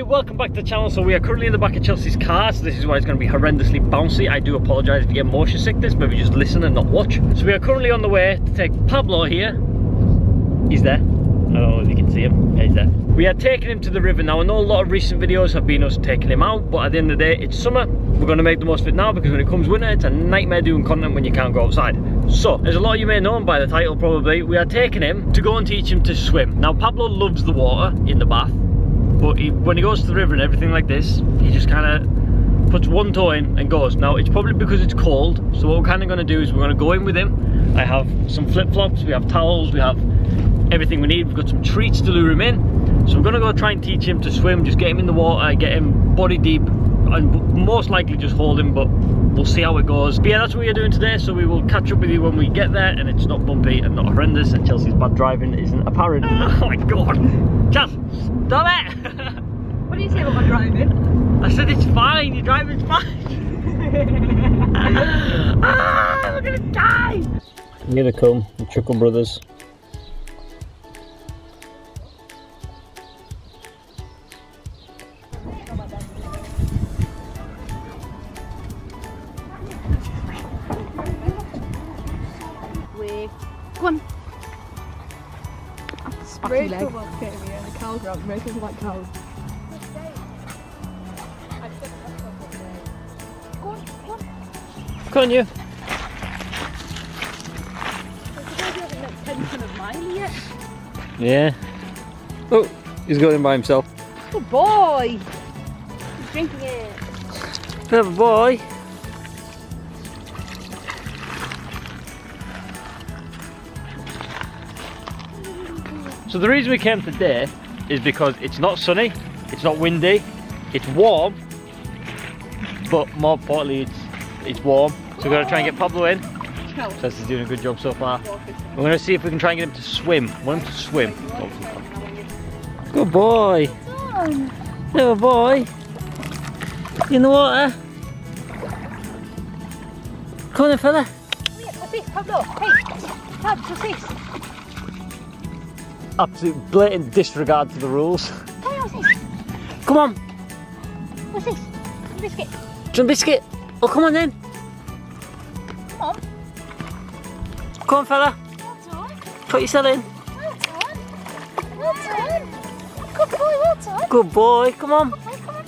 welcome back to the channel. So we are currently in the back of Chelsea's car, so this is why it's going to be horrendously bouncy. I do apologise if you get motion sickness, maybe just listen and not watch. So we are currently on the way to take Pablo here. He's there. I don't know if you can see him. Yeah, he's there. We are taking him to the river now. I know a lot of recent videos have been us taking him out, but at the end of the day, it's summer. We're going to make the most of it now, because when it comes winter, it's a nightmare doing content when you can't go outside. So, as a lot of you may know by the title probably, we are taking him to go and teach him to swim. Now, Pablo loves the water in the bath, but when he goes to the river and everything like this, he just kind of puts one toe in and goes. Now, it's probably because it's cold, so what we're kind of going to do is we're going to go in with him. I have some flip-flops, we have towels, we have everything we need. We've got some treats to lure him in. So we're going to go try and teach him to swim, just get him in the water, get him body deep, and most likely just hold him, but we'll see how it goes. But yeah, that's what we're doing today, so we will catch up with you when we get there and it's not bumpy and not horrendous and Chelsea's bad driving isn't apparent. Oh my god! Chels, stop it! What do you say about my driving? I said it's fine, your driving's fine! Ah, we're gonna die! Here they come, the Chuckle Brothers. Go on. Spacky leg. The cows are out, make us like cows. Go on, go on. Go on, you. Yeah. Oh, he's going in by himself. Good boy. He's drinking it. Clever boy. So the reason we came today is because it's not sunny, it's not windy, it's warm, but more importantly it's warm. So we're going to try and get Pablo in. Chelsea's doing a good job so far. We're going to see if we can try and get him to swim. I want him to swim. Good boy. Little boy. In the water. Come on then, fella. What's this, Pablo? Hey, Pab, what's this? Absolute blatant disregard to the rules. Hey, what's this? Come on. What's this? Some biscuit. Some biscuit. Oh, come on then. Come on. Come on, fella. Well done. Put yourself in. Well done. Well done. Good boy, well done. Good boy. Come on. Come on.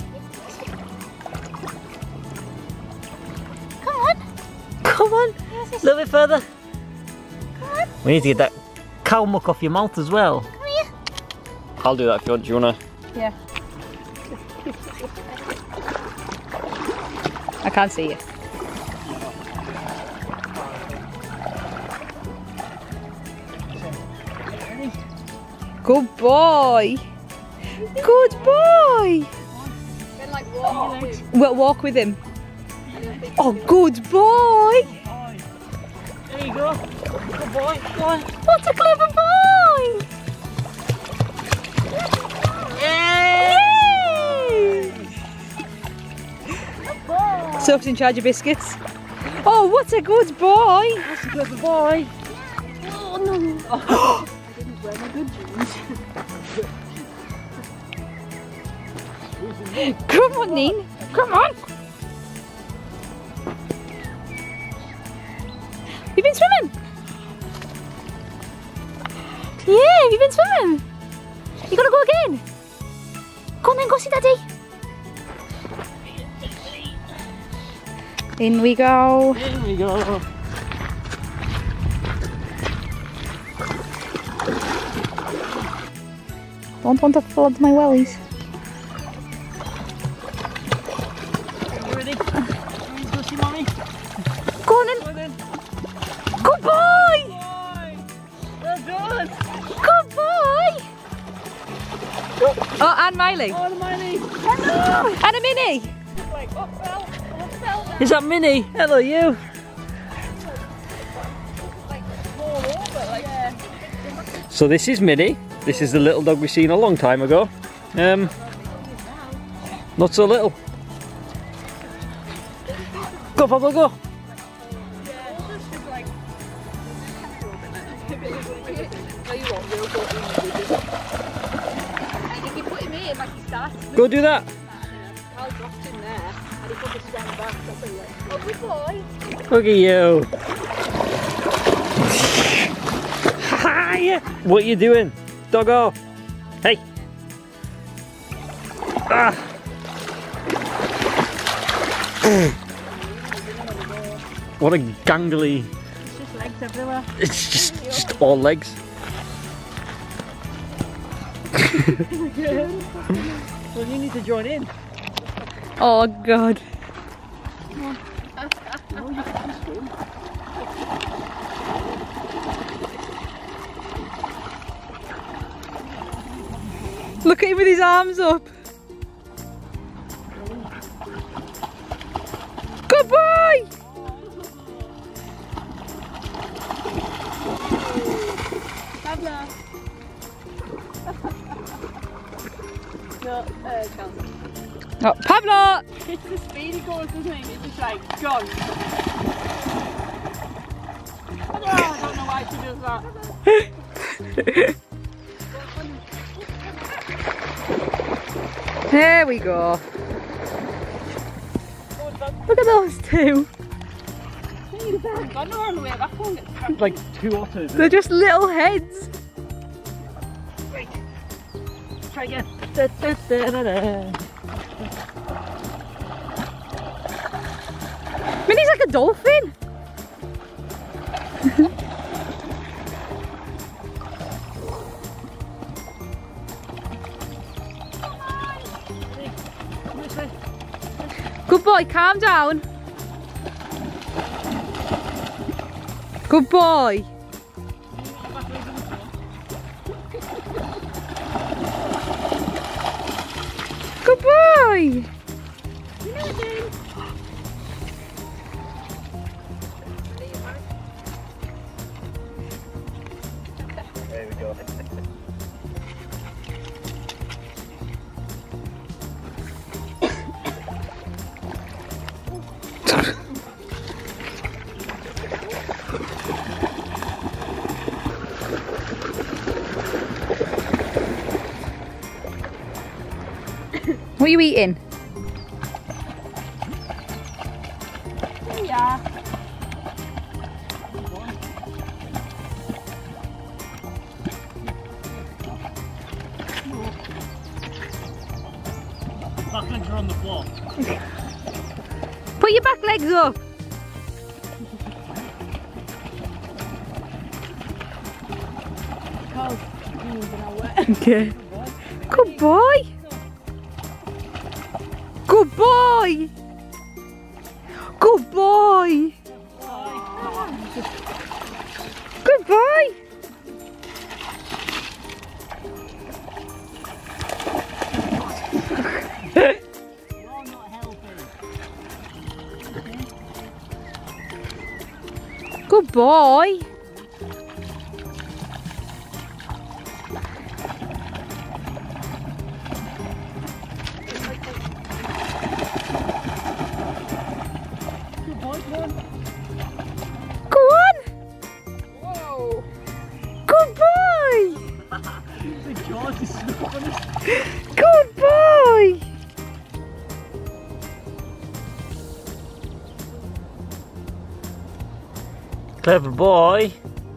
Come on. Come on. What's A this? little bit further. Come on. We need to get that cow muck off your mouth as well. Come here. I'll do that if you want. Do you want to? Yeah. I can't see you. Good boy. Good boy. We'll walk with him. Oh, good boy. There you go. Good boy. Go on. What a clever boy. Yay! Soph's in charge of biscuits. Oh, what a good boy. That's a clever boy. Oh, no. Oh. I didn't wear my good jeans. Come on, Neen. Come on. You've been swimming? Yeah, you've been swimming. You gotta go again. Go on then, go see Daddy. In we go. Here we go. Don't want to flood my wellies. Are you ready? Let's go see mommy. Go on then. Good boy. Well done. Good boy. Oh, and Miley. Oh, the Miley. Hello. And a Minnie. Like, oh, fell. Oh, fell. Is that Minnie? Hello, you. So this is Minnie. This is the little dog we seen a long time ago. Not so little. Go, Pablo, go. He put him in like he started. Go do that. Carl dropped him there and he put his strong back. That's what he went. Oh, good boy. Look at you. Hi. What are you doing? Doggo. Hey. Ah. What a gangly. It's just legs everywhere. It's just all legs. Well, you need to join in. Oh God. Look at him with his arms up. Good boy. Pablo. No, Chelsea. Oh, Pablo. It's the speed he goes, doesn't he? It's just like, gone. Oh, I don't know why she does that. There we go. Look at those two. I know on the way back home. Like two otters. They're just little heads. Try again. Minnie's like a dolphin. Good boy, calm down. Good boy. Good boy. There we go. What are you eating? Yeah. Back legs are on the floor. Put your back legs up. Okay. Good boy. Good boy. Good boy. Good boy. Good boy. Go on. Whoa. Good boy. The jaws is so funny. Good boy. Clever boy.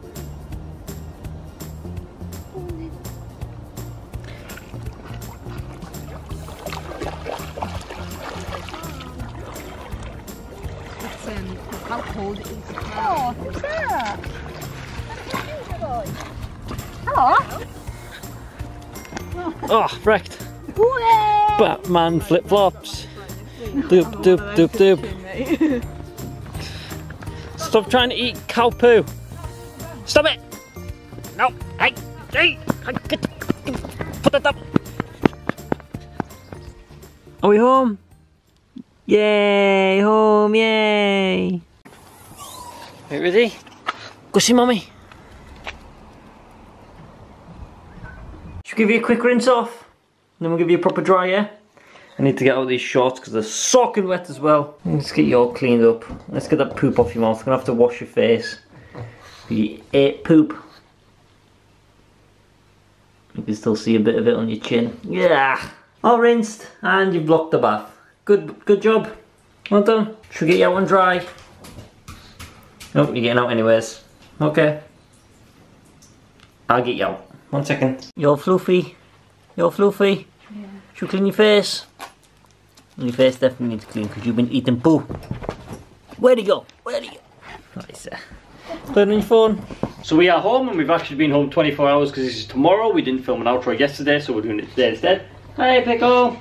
How cold it is. Oh, who's that? Hello. Oh, wrecked. Batman flip flops. Doop, doop, doop, doop. Stop trying to eat cow poo. Stop it. No. Hey. Hey. Put that up. Are we home? Yay. Home. Yay. Are you ready? Go see mommy. Should we give you a quick rinse off? And then we'll give you a proper dry, yeah? I need to get out these shorts because they're soaking wet as well. Let's get you all cleaned up. Let's get that poop off your mouth. You're gonna have to wash your face. You ate poop. You can still see a bit of it on your chin. Yeah. All rinsed, and you've blocked the bath. Good job. Well done. Should we get you out and dry? Nope, you're getting out anyways. Okay. I'll get you out. 1 second. You're fluffy. You're fluffy. Yeah. Should we clean your face? Your face definitely needs clean because you've been eating poo. Where'd he go? Where'd he go? Nice. Play on your phone. So we are home, and we've actually been home 24 hours because this is tomorrow. We didn't film an outro yesterday, so we're doing it today instead. Hey, Pickle.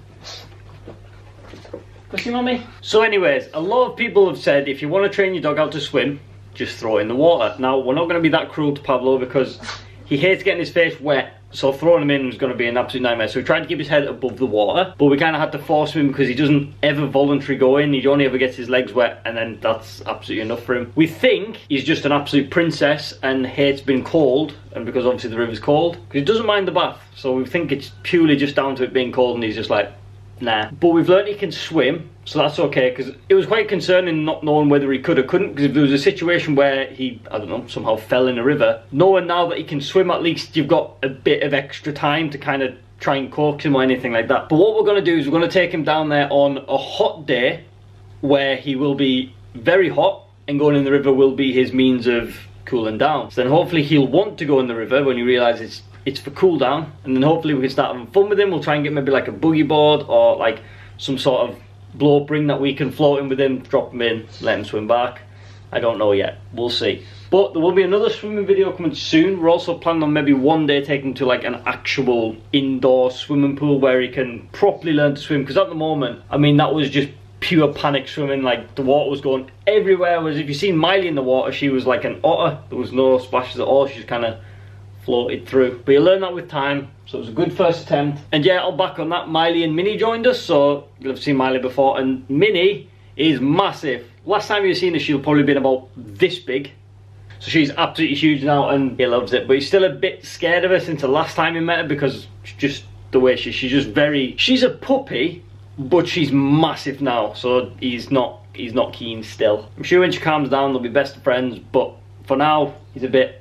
Go see Mummy. So anyways, a lot of people have said if you want to train your dog how to swim, just throw it in the water. Now, we're not going to be that cruel to Pablo because he hates getting his face wet, so throwing him in was going to be an absolute nightmare. So we tried to keep his head above the water, but we kind of had to force him because he doesn't ever voluntarily go in. He only ever gets his legs wet, and then that's absolutely enough for him. We think he's just an absolute princess and hates being cold, and because obviously the river's cold, because he doesn't mind the bath. So we think it's purely just down to it being cold, and he's just like, nah. But we've learned he can swim, so that's okay, because it was quite concerning not knowing whether he could or couldn't, because if there was a situation where he, I don't know, somehow fell in a river, knowing now that he can swim, at least you've got a bit of extra time to kind of try and coax him or anything like that. But what we're going to do is we're going to take him down there on a hot day where he will be very hot, and going in the river will be his means of cooling down. So then hopefully he'll want to go in the river when he realises it's for cool down, and then hopefully we can start having fun with him. We'll try and get maybe like a boogie board or like some sort of blow up ring that we can float in with him, drop him in, let him swim back. I don't know yet, we'll see. But there will be another swimming video coming soon. We're also planning on maybe one day taking him to like an actual indoor swimming pool where he can properly learn to swim, because at the moment, I mean, that was just pure panic swimming. Like the water was going everywhere. Whereas if you seen Miley in the water, she was like an otter. There was no splashes at all. She just kind of floated through. But you learn that with time, so it was a good first attempt. And yeah, I'll back on that. Miley and Minnie joined us, so you'll have seen Miley before, and Minnie is massive. Last time you've seen her, she'll probably been about this big. So she's absolutely huge now, and he loves it. But he's still a bit scared of her since the last time he met her, because just the way she's just very, she's a puppy, but she's massive now, so he's not keen still. I'm sure when she calms down they'll be best of friends, but for now he's a bit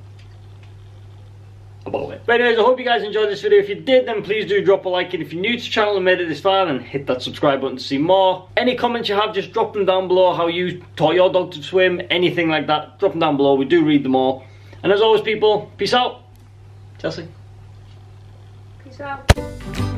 about it. But anyways, I hope you guys enjoyed this video. If you did, then please do drop a like, and if you're new to the channel and made it this far, then hit that subscribe button to see more. Any comments you have, just drop them down below, how you taught your dog to swim, anything like that, drop them down below. We do read them all. And as always, people, peace out. Chelsea. Peace out.